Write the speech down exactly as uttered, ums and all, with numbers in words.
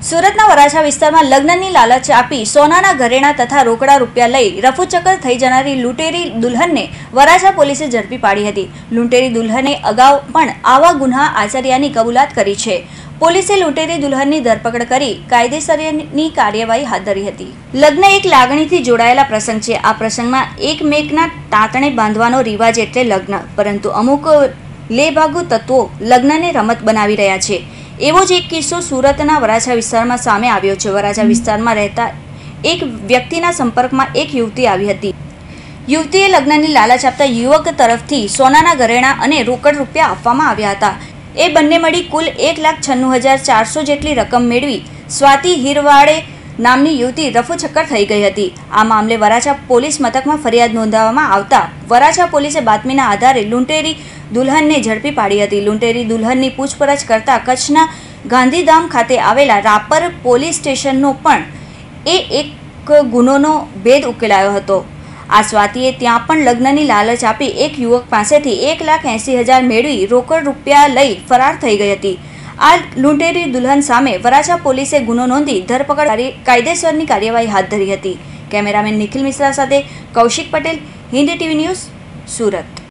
સુરતના વરાછા વિસ્તારમાં લગ્નની લાલચ આપી સોનાના ઘરેણા તથા રોકડા રૂપિયા લઈ રફુચક્કર થઈ જનારી લૂંટેરી દુલ્હનને વરાછા પોલીસે ઝડપી પાડી હતી। લૂંટેરી દુલ્હને અગાઉ પણ આવા ગુન્હા આચર્યાની કબૂલાત કરી છે। પોલીસે લૂંટેરી દુલ્હનની ધરપકડ કરી કાયદેસરની કાર્યવાહી હાથ ધરી હતી। લગ્ન એક લાગણીથી જોડાયેલા પ્રસંગ છે। આ પ્રસંગમાં એકમેકના તાંતણે બાંધવાનો રિવાજ એટલે લગ્ન, પરંતુ અમુક લેભાગુ તત્વો લગ્નને રમત બનાવી રહ્યા છે। એવો જ એક કિસ્સો સુરતના વરાછા વિસ્તારમાં સામે આવ્યો છે। વરાછા વિસ્તારમાં રહેતા એક વ્યક્તિના સંપર્કમાં એક યુવતી આવી હતી। યુવતીએ લગ્નની લાલચ આપતા યુવક તરફથી સોનાના ઘરેણા અને રોકડ રૂપિયા આપવામાં આવ્યા હતા। એ બંને મળી કુલ એક લાખ છન્નું હજાર ચારસો જેટલી રકમ મેળવી સ્વાતિ હિરવાડે નામની યુવતી રફુચક્કર થઈ ગઈ હતી। આ મામલે વરાછા પોલીસ મથકમાં ફરિયાદ નોંધાવવામાં આવતા વરાછા પોલીસે બાતમીના આધારે લૂંટેરી દુલ્હનને ઝડપી પાડી હતી। લૂંટેરી દુલ્હનની પૂછપરછ કરતા કચ્છના ગાંધીધામ ખાતે આવેલા રાપર પોલીસ સ્ટેશનનો પણ એ એક ગુનોનો ભેદ ઉકેલાયો હતો। આ સ્વાતિએ ત્યાં પણ લગ્નની લાલચ આપી એક યુવક પાસેથી એક લાખ એંસી હજાર મેળવી રોકડ રૂપિયા લઈ ફરાર થઈ ગઈ હતી। આ લૂંટેરી દુલ્હન સામે વરાછા પોલીસે ગુનો નોંધી ધરપકડ કાયદેસરની કાર્યવાહી હાથ ધરી હતી। કેમેરામેન નિખિલ મિશ્રા સાથે કૌશિક પટેલ, હિન્દ ટીવી ન્યૂઝ, સુરત।